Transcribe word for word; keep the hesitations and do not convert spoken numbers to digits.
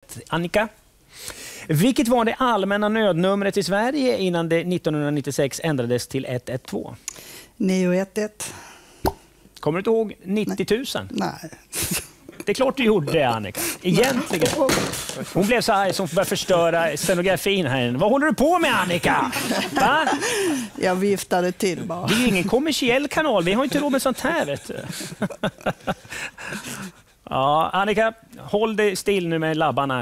ett. Annika? Vilket var det allmänna nödnumret i Sverige innan det nittonhundranittiosex ändrades till ett ett två? nio ett ett. Kommer du inte ihåg nittio tusen? Nej. Det är klart du gjorde det, Annika. Egentligen. Hon blev så arg som började förstöra scenografin här. Vad håller du på med, Annika? Va? Jag viftade till bara. Det är ju ingen kommersiell kanal. Vi har inte råd med sånt här, vet du. Ja, Annika, håll dig still nu med labbarna.